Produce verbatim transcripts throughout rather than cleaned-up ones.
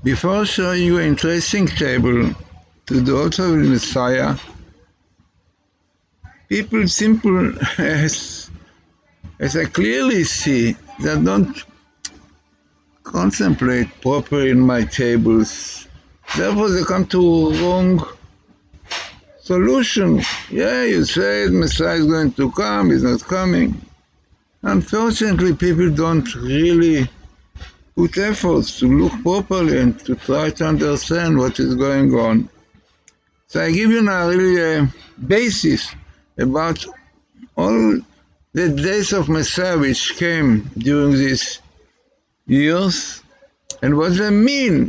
Before showing you an interesting table to the author of the Messiah, people simple as, as I clearly see, that don't contemplate properly in my tables. Therefore they come to wrong solution. Yeah, you said Messiah is going to come, he's not coming. Unfortunately, people don't really put efforts to look properly and to try to understand what is going on. So I give you now really a basis about all the days of Messiah which came during these years and what they mean.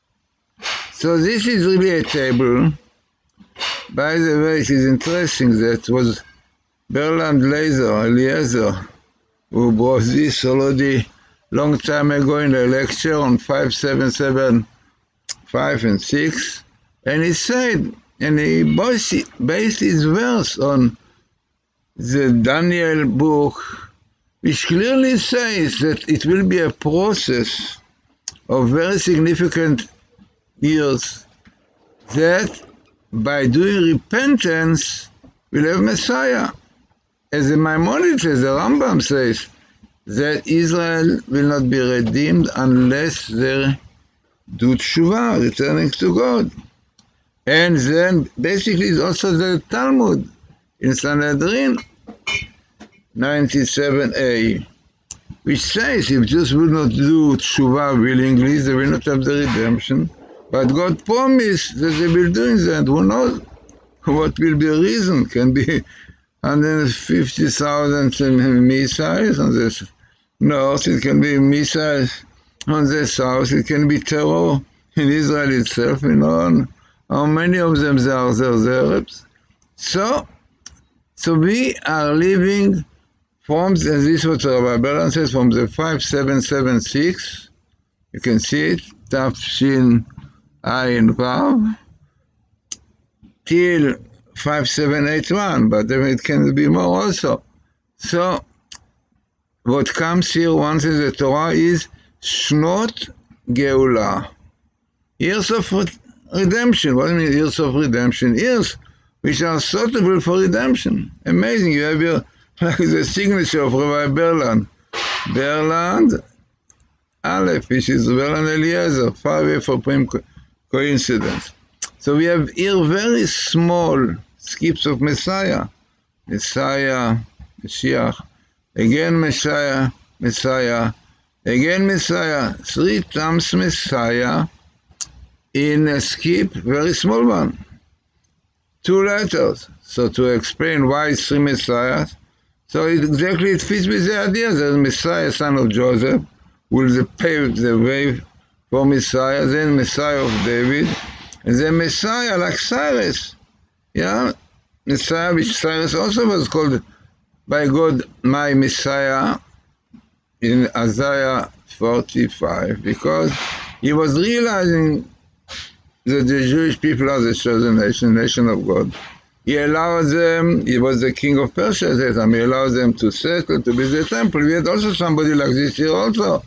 So this is really a table. By the way, it is interesting that it was Berland Laser, Eliezer, who brought this already long time ago in a lecture on five seven seven five and six, and he said, and he based his verse on the Daniel book, which clearly says that it will be a process of very significant years, that by doing repentance, we'll have Messiah. As the Maimonides, as the Rambam says, that Israel will not be redeemed unless they do tshuva, returning to God. And then basically it's also the Talmud in Sanhedrin ninety-seven a, which says if Jews will not do tshuva willingly, they will not have the redemption. But God promised that they will do that. Who knows what will be the reason? Can be one hundred fifty thousand missiles on the north, it can be missiles on the south, it can be terror in Israel itself, you know, how many of them there are there, Arabs. So, so we are living from, and this is what Rabbi Berland says, from the five seven seven six, you can see it, Tafshin Ayin Vav, till five seven eight one, but then it can be more also. So, what comes here once in the Torah is Shnot Geula, years of redemption. What do you mean years of redemption? Years which are suitable for redemption. Amazing. You have your, like the signature of Rabbi Berland. Berland Aleph, which is Berland Eliezer, far away from co- coincidence. So we have here very small skips of Messiah. Messiah, Mashiach, again Messiah, Messiah, again Messiah, three times Messiah in a skip, very small one. Two letters. So to explain why it's three Messiahs, so it exactly it fits with the idea that Messiah, son of Joseph, will pave the way for Messiah, then Messiah of David, and then Messiah like Cyrus. Yeah, Messiah, which Cyrus also was called by God, my Messiah, in Isaiah forty-five, because he was realizing that the Jewish people are the chosen nation, nation of God. He allowed them, he was the king of Persia at that time, he allowed them to settle, to build the temple. We had also somebody like this here also.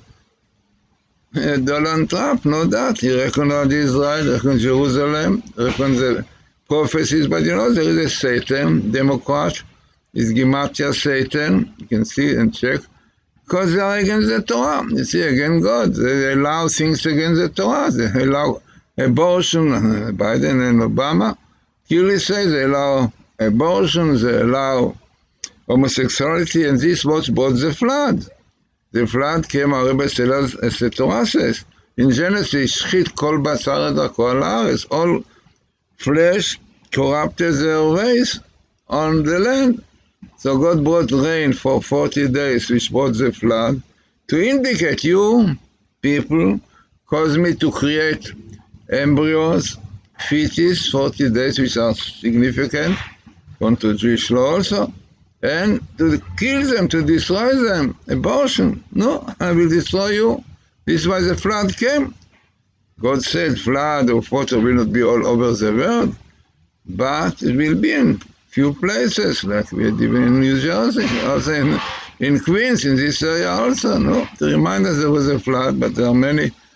Donald Trump, no doubt, he recognized Israel, recognized Jerusalem, recognized the prophecies, but you know, there is a Satan, Democrat, is Gematria Satan, you can see and check, because they are against the Torah. You see, against God, they allow things against the Torah, they allow abortion, Biden and Obama, clearly say they allow abortion, they allow homosexuality, and this was brought the flood. The flood came, our Rebbe says, as the Torah says, in Genesis, shchit kol basar et kol haaretz, all flesh corrupted their ways on the land. So God brought rain for forty days, which brought the flood, to indicate you, people, caused me to create embryos, fetus, forty days, which are significant, according to Jewish law also, and to kill them, to destroy them. Abortion. No, I will destroy you. This is why the flood came. God said flood of water will not be all over the world, but it will be in few places, like we had even in New Jersey, also in, in Queens, in this area also, no? To remind us there was a flood, but there are many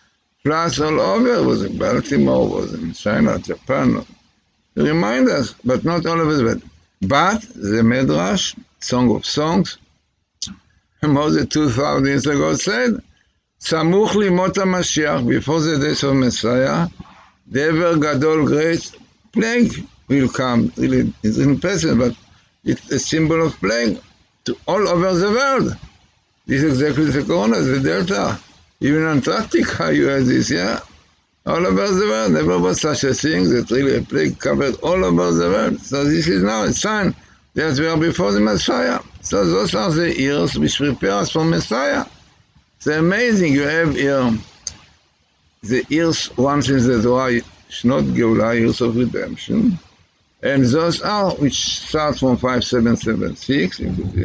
plus all over, was in Baltimore, was in China, Japan, to remind us, but not all of it. But the Midrash, Song of Songs, more than two thousand years ago said, Samuch limot HaMashiach, before the days of Messiah, the ever gadol great plague will come. Really, it's in present, but it's a symbol of plague to all over the world. This is exactly the corona, the Delta. Even Antarctica, you have this, yeah? All over the world. Never was such a thing that really a plague covered all over the world. So this is now a sign that we are before the Messiah. So those are the years which prepare us for Messiah. It's amazing. You have here the years once in the Torah, Shnot Geulah, years of redemption. And those are which start from five seven seven six,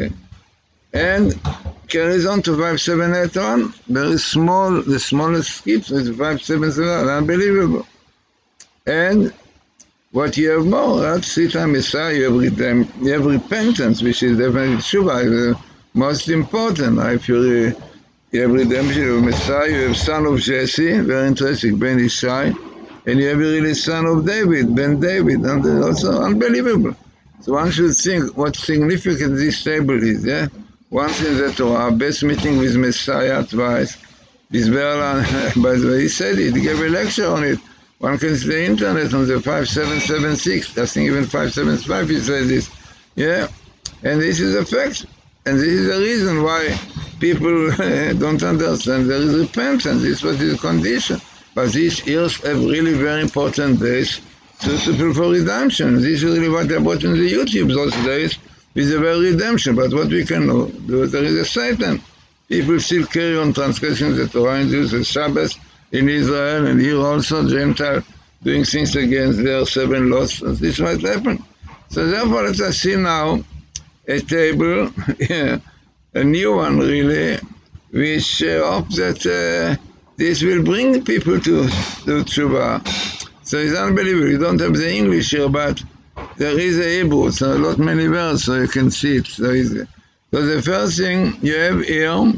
and carries on to five seven eight one. Very small, the smallest skips is five seven seven, unbelievable. And what you have more, at Sita Messiah, you have, redem- you have repentance, which is definitely Tshuva, the most important. If you, you have redemption of Messiah, you have son of Jesse, very interesting, Ben Ishai, and you have really son of David, Ben David, and also unbelievable. So one should think what significant this table is, yeah? Once in the Torah, best meeting with Messiah twice. This Berlan, by the way, he said it, he gave a lecture on it. One can see the internet on the five seven seven six, I think even five seven five he said this. Yeah? And this is a fact. And this is the reason why people don't understand. There is repentance, this was his condition. But these years have really very important days suitable for redemption. This is really what they brought in the YouTube those days, with the very redemption. But what we can do, there is a Satan. People still carry on transgressing the Torah and use the Sabbath in Israel, and here also Gentile doing things against their seven laws. This might happen. So therefore, let us see now a table, yeah, a new one really, which uh, hope that uh, this will bring people to, to Tshuva. So it's unbelievable. You don't have the English here, but there is a Hebrew, so a lot many words, so you can see it. So, so the first thing you have here,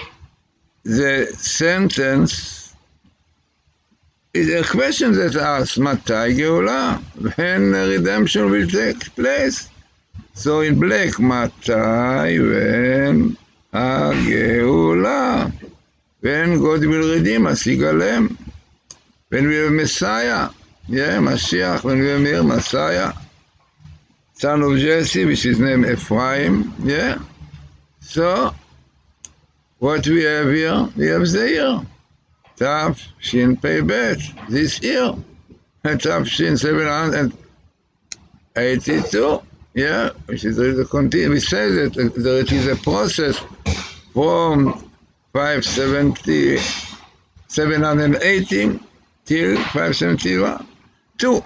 the sentence is a question that asks, Matai Geulah, when redemption will take place? So in black, Matai, when Geulah, when God will redeem us, Yigalem, when we have Messiah, yeah, Mashiach, when we have here Messiah, son of Jesse, which is named Ephraim, yeah. So, what we have here, we have the year. Tav Shin Pei Bet, this year. Tav Shin seven hundred eighty-two, yeah, which is the continue. We say that it is a process from five seventy, seven hundred eighty till five seventy-one, two.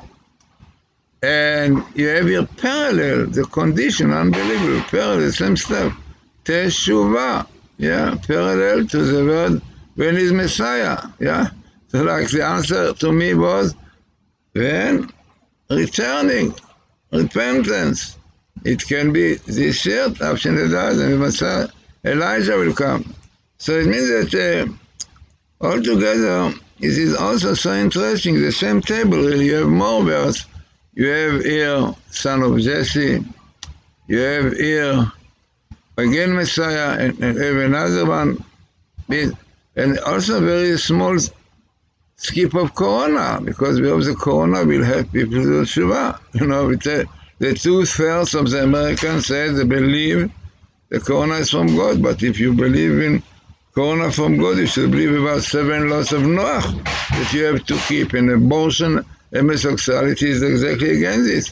And you have here parallel, the condition, unbelievable, parallel, same stuff. Teshuvah, yeah, parallel to the word, when is Messiah, yeah? So like the answer to me was, when returning, repentance. It can be this year, option that does, and Messiah, Elijah will come. So it means that uh, altogether, it is also so interesting, the same table, really, you have more verse. You have here, son of Jesse, you have here, again Messiah, and, and have another one, and also very small skip of Corona, because we have the Corona will help people to do Tshuva. You know, the, the two-thirds of the Americans say they believe the Corona is from God, but if you believe in Corona from God, you should believe about seven laws of Noah that you have to keep. And abortion, homosexuality is exactly against it.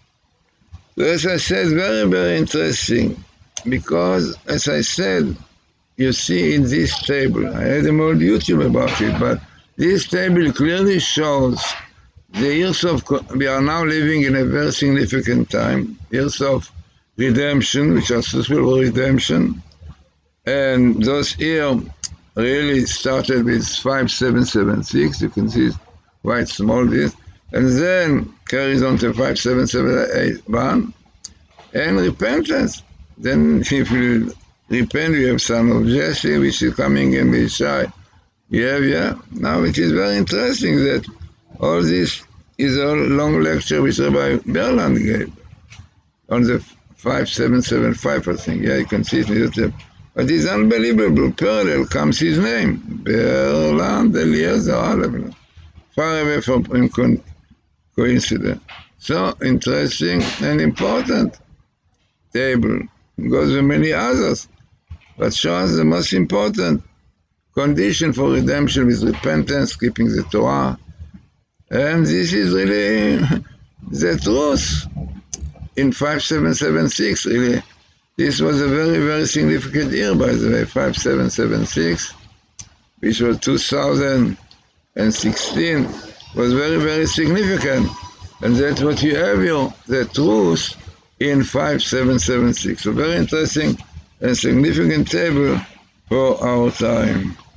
So as I said, very, very interesting, because as I said, you see in this table, I had them on YouTube about it, but this table clearly shows the years of, we are now living in a very significant time, years of redemption, which are suitable for redemption, and those years really started with five seven seven six, you can see quite small this, and then carries on to five seven seven eight one, and repentance. Then if you repent, you have son of Jesse, which is coming in Mishai, Yeah, yeah. Now it is very interesting that all this is a long lecture which Rabbi Berland gave on the five seven seven five, I think. Yeah, you can see it yourself. But it's unbelievable. Parallel comes his name. Berland Eliezer Halevner. Far away from co- coincidence. So interesting and important table. Because there are many others. But shows the most important condition for redemption is repentance, keeping the Torah. And this is really the truth in five seven seven six, really. This was a very, very significant year, by the way, five seven seven six, which was two thousand sixteen, was very, very significant. And that's what you have here, the truth in five seven seven six. A very interesting and significant table for our time.